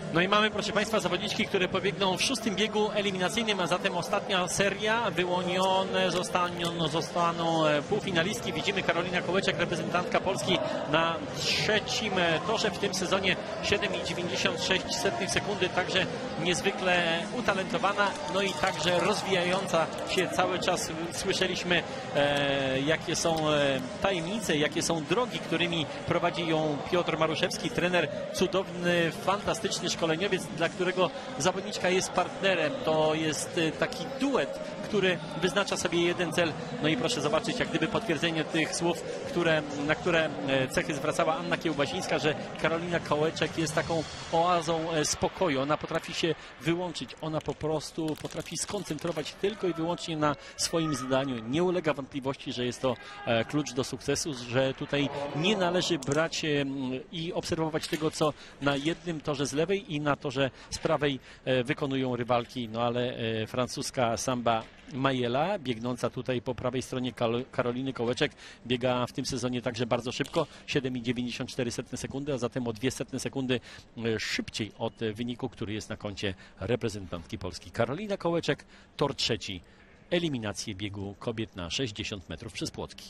No i mamy, proszę Państwa, zawodniczki, które pobiegną w 6. biegu eliminacyjnym, a zatem ostatnia seria. Wyłonione zostaną półfinalistki. Widzimy Karolina Kołeczek, reprezentantka Polski na 3. torze w tym sezonie, 7,96 sekundy, także niezwykle utalentowana, no i także rozwijająca się cały czas. Słyszeliśmy, jakie są tajemnice, jakie są drogi, którymi prowadzi ją Piotr Maruszewski, trener, cudowny, fantastyczny szkoleniowiec, dla którego zawodniczka jest partnerem. To jest taki duet, który wyznacza sobie jeden cel. No i proszę zobaczyć, jak gdyby potwierdzenie tych słów, na które cechy zwracała Anna Kiełbasińska, że Karolina Kołeczek jest taką oazą spokoju. Ona potrafi się wyłączyć. Ona po prostu potrafi skoncentrować tylko i wyłącznie na swoim zadaniu. Nie ulega wątpliwości, że jest to klucz do sukcesu, że tutaj nie należy brać i obserwować tego, co na jednym torze z lewej i na torze z prawej wykonują rywalki. No ale francuska Samba Majela, biegnąca tutaj po prawej stronie Karoliny Kołeczek, biega w tym sezonie także bardzo szybko, 7,94 sekundy, a zatem o 0,02 sekundy szybciej od wyniku, który jest na koncie reprezentantki Polski. Karolina Kołeczek, tor 3, eliminacje biegu kobiet na 60 metrów przez płotki.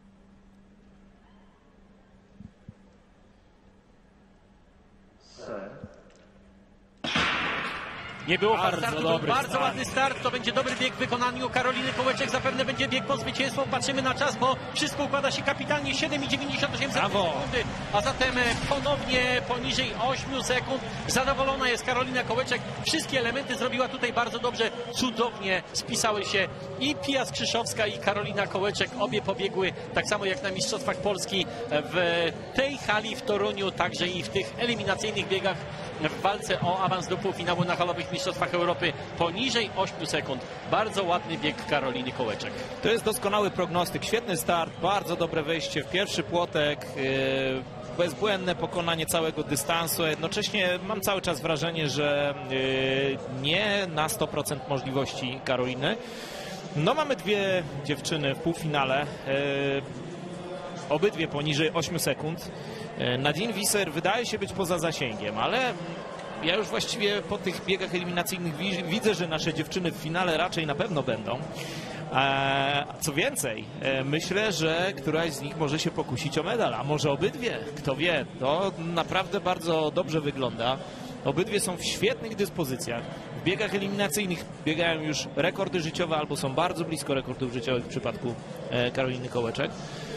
Nie było startu, to bardzo ładny start, to będzie dobry bieg w wykonaniu Karoliny Kołeczek, zapewne będzie bieg po zwycięstwo. Patrzymy na czas, bo wszystko układa się kapitalnie, 7,98 sekundy, a zatem ponownie poniżej 8 sekund. Zadowolona jest Karolina Kołeczek, wszystkie elementy zrobiła tutaj bardzo dobrze, cudownie spisały się i Pia Skrzyszowska, i Karolina Kołeczek, obie pobiegły tak samo jak na Mistrzostwach Polski w tej hali w Toruniu, także i w tych eliminacyjnych biegach w walce o awans do półfinału na halowych Mistrzostwach Europy poniżej 8 sekund. Bardzo ładny bieg Karoliny Kołeczek. To jest doskonały prognostyk, świetny start, bardzo dobre wejście w pierwszy płotek, bezbłędne pokonanie całego dystansu. Jednocześnie mam cały czas wrażenie, że nie na 100% możliwości Karoliny. No mamy dwie dziewczyny w półfinale, obydwie poniżej 8 sekund. Nadine Visser wydaje się być poza zasięgiem, ale ja już właściwie po tych biegach eliminacyjnych widzę, że nasze dziewczyny w finale raczej na pewno będą. Co więcej, myślę, że któraś z nich może się pokusić o medal, a może obydwie, kto wie. To naprawdę bardzo dobrze wygląda. Obydwie są w świetnych dyspozycjach. W biegach eliminacyjnych biegają już rekordy życiowe albo są bardzo blisko rekordów życiowych w przypadku Karoliny Kołeczek.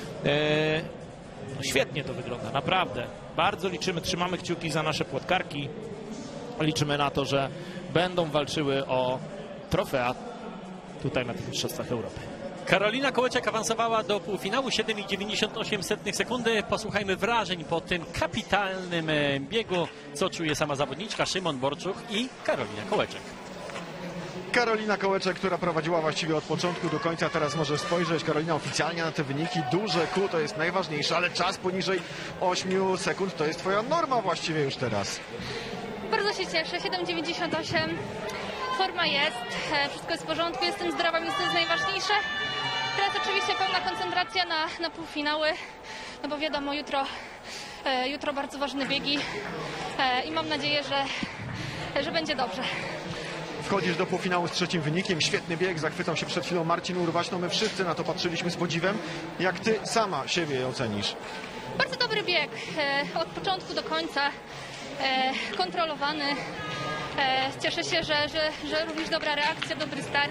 Świetnie to wygląda, naprawdę. Bardzo liczymy, trzymamy kciuki za nasze płotkarki. Liczymy na to, że będą walczyły o trofea tutaj na tych Mistrzostwach Europy. Karolina Kołeczek awansowała do półfinału, 7,98 sekundy. Posłuchajmy wrażeń po tym kapitalnym biegu, co czuje sama zawodniczka Szymon Borczuk i Karolina Kołeczek. Karolina Kołeczek, która prowadziła właściwie od początku do końca, teraz może spojrzeć Karolina oficjalnie na te wyniki. Duże Q to jest najważniejsze, ale czas poniżej 8 sekund to jest twoja norma właściwie już teraz. Bardzo się cieszę, 7,98, forma jest, wszystko jest w porządku, jestem zdrowa, więc to jest najważniejsze. Teraz oczywiście pełna koncentracja na półfinały, no bo wiadomo, jutro bardzo ważne biegi i mam nadzieję, że będzie dobrze. Wchodzisz do półfinału z 3. wynikiem, świetny bieg, zachwycał się przed chwilą Marcin Urwaś, no my wszyscy na to patrzyliśmy z podziwem. Jak ty sama siebie ocenisz? Bardzo dobry bieg, od początku do końca, kontrolowany. Cieszę się, że również dobra reakcja, dobry start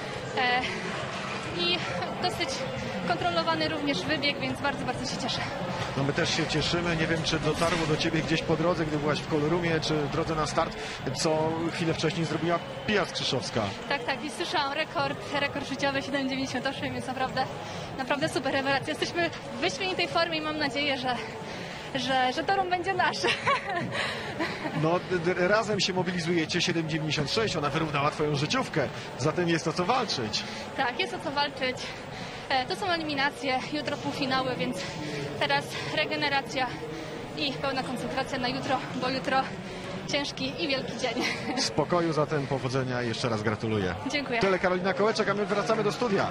i dosyć kontrolowany również wybieg, więc bardzo, bardzo się cieszę. No my też się cieszymy. Nie wiem, czy dotarło do ciebie gdzieś po drodze, gdy byłaś w Kolorumie, czy w drodze na start, co chwilę wcześniej zrobiła Pia Skrzyszowska. Tak, i słyszałam rekord życiowy 7,98, więc naprawdę super rewelacja. Jesteśmy w wyśmienitej formie i mam nadzieję, że Toruń będzie nasz. No, razem się mobilizujecie, 7,96, ona wyrównała twoją życiówkę, zatem jest o co walczyć. Tak, jest o co walczyć. To są eliminacje, jutro półfinały, więc teraz regeneracja i pełna koncentracja na jutro, bo jutro ciężki i wielki dzień. Spokoju zatem, powodzenia i jeszcze raz gratuluję. Dziękuję. Tyle Karolina Kołeczek, a my wracamy do studia.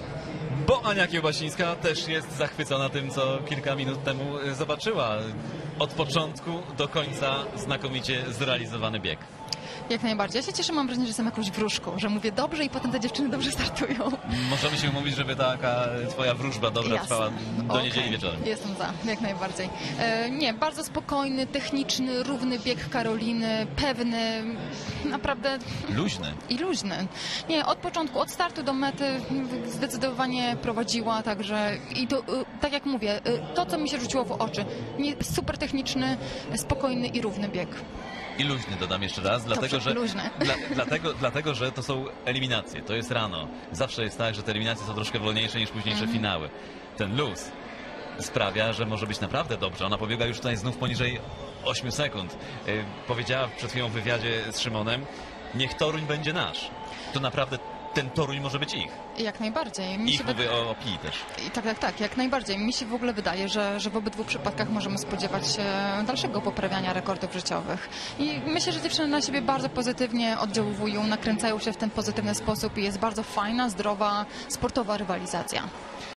Bo Ania Kiełbasińska też jest zachwycona tym, co kilka minut temu zobaczyła. od początku do końca znakomicie zrealizowany bieg. Jak najbardziej. Ja się cieszę, mam wrażenie, że jestem jakąś wróżką, że mówię dobrze i potem te dziewczyny dobrze startują. Możemy się umówić, żeby taka twoja wróżba dobra Jasne. trwała do Okej. niedzieli wieczorem. Jestem za, jak najbardziej. Nie, bardzo spokojny, techniczny, równy bieg Karoliny, pewny, naprawdę Luźny. i luźny. Nie, od początku, od startu do mety zdecydowanie prowadziła, także i to, tak jak mówię, to co mi się rzuciło w oczy, super techniczny, spokojny i równy bieg. I luźny, dodam jeszcze raz, luźny. dlatego, że to są eliminacje, to jest rano. Zawsze jest tak, że te eliminacje są troszkę wolniejsze niż późniejsze finały. Ten luz sprawia, że może być naprawdę dobrze. Ona pobiega już tutaj znów poniżej 8 sekund. Powiedziała przed chwilą w wywiadzie z Szymonem, niech Toruń będzie nasz. To naprawdę ten Toruń może być ich. Jak najbardziej. Mówię o Pii też. Tak, jak najbardziej. Mi się w ogóle wydaje, że w obydwu przypadkach możemy spodziewać się dalszego poprawiania rekordów życiowych. I myślę, że dziewczyny na siebie bardzo pozytywnie oddziałują, nakręcają się w ten pozytywny sposób i jest bardzo fajna, zdrowa, sportowa rywalizacja.